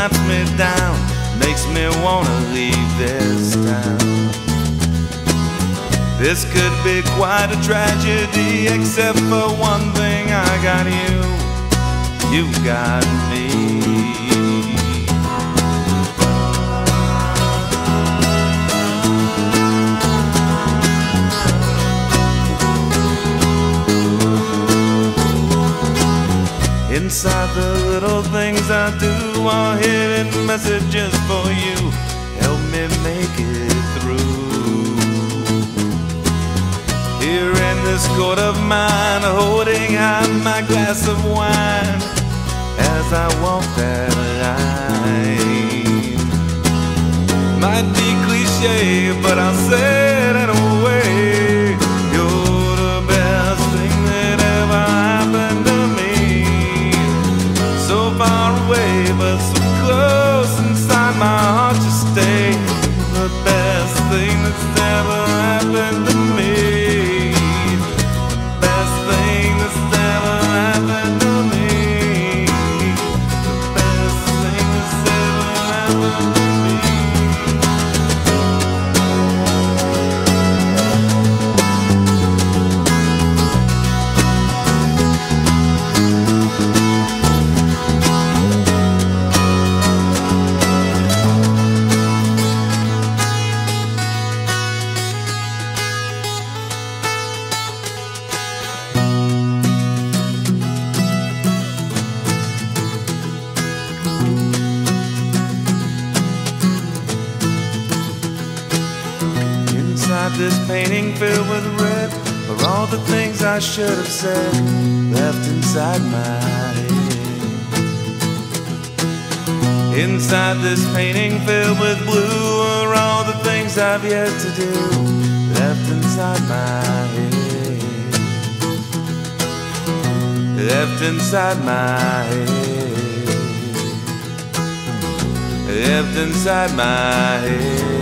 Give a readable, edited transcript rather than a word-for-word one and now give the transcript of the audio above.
knocks me down, makes me wanna leave this town. This could be quite a tragedy, except for one thing: I got you, you got me. Inside the little things I do are hidden messages for you. Help me make it through. Here in this court of mine, holding high my glass of wine as I walk that line. Might be cliche, but I'll say it anyway. You're the best thing that ever happened to me. So far away, but so close inside my heart you stay. The best thing that's ever happened to me. The best thing that's ever happened to me. The best thing that's ever happened to me. This painting filled with red are all the things I should have said, left inside my head. Inside this painting filled with blue are all the things I've yet to do, left inside my head. Left inside my head. Left inside my head.